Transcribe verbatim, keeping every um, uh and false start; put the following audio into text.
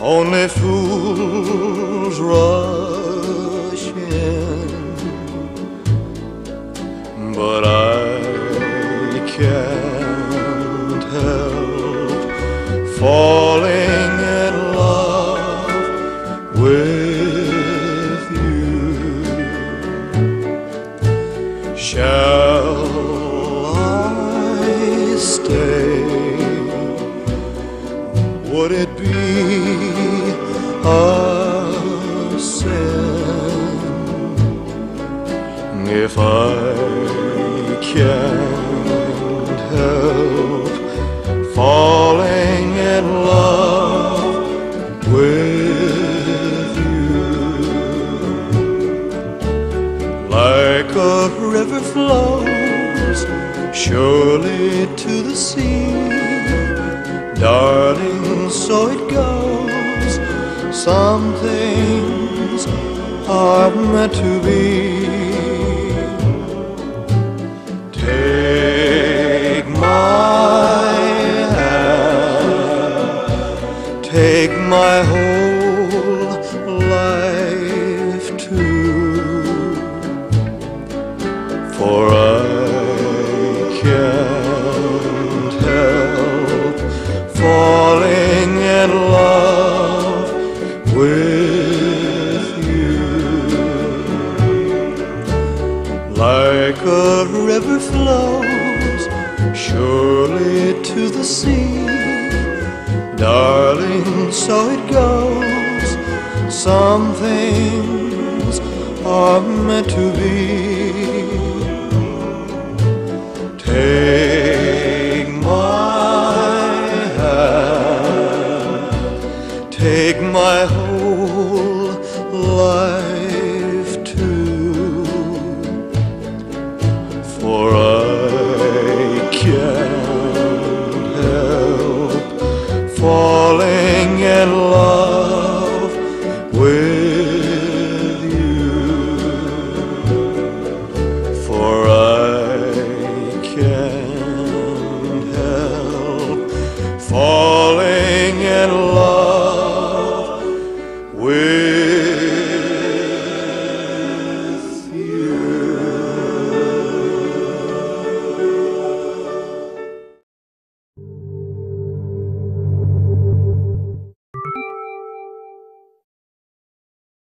Only fools rush in, but I can't help falling in love with you. Shall I stay? Would it be a sin if I can't help falling in love with you? Like a river flows surely to the sea, darling, so it goes. Some things are meant to be. Take my hand, take my whole life too, for I can't help falling in love with you. Like a river flows surely to the sea, darling, so it goes. Some things are meant to be.